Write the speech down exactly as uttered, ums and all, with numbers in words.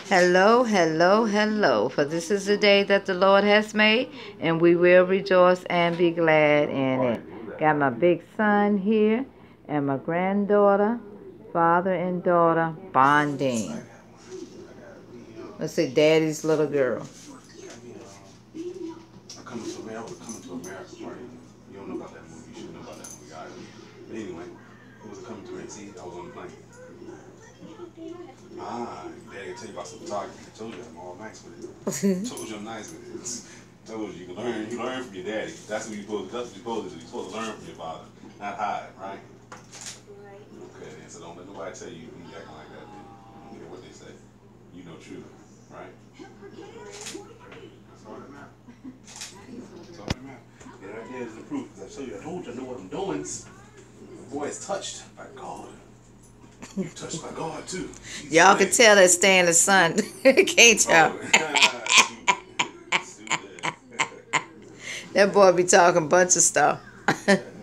Hello, hello, hello. For this is the day that the Lord has made, and we will rejoice and be glad in it. Got my big son here and my granddaughter, father and daughter bonding. Let's say daddy's little girl. Coming to America, coming to America, right? You don't know about that movie. You should know about that movie, guys. But anyway, it was coming to America. See, I was on the plane. Ah, Daddy, I tell you about some photography. I told you I'm all nice with it. Told you I'm nice with it. Told you you can learn. You learn from your daddy. That's what you supposed. That's what you supposed to do. You're supposed to learn from your father, not hide, right? Okay, then. So don't let nobody tell you you acting like that. Then I don't care what they say. You know truth, right? That's all that matters. That's all that matters. Yeah, right there is the proof. Because I told you, I told you, I know what I'm doing. The boy is touched by God. You're touched by God too. Y'all can tell that staying the sun. Can't y'all? That boy be talking a bunch of stuff.